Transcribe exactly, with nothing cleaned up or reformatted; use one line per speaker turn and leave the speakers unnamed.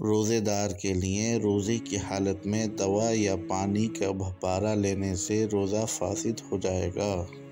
रोज़ेदार के लिए रोज़े की हालत में दवा या पानी का भपारा लेने से रोज़ा फासिद हो जाएगा।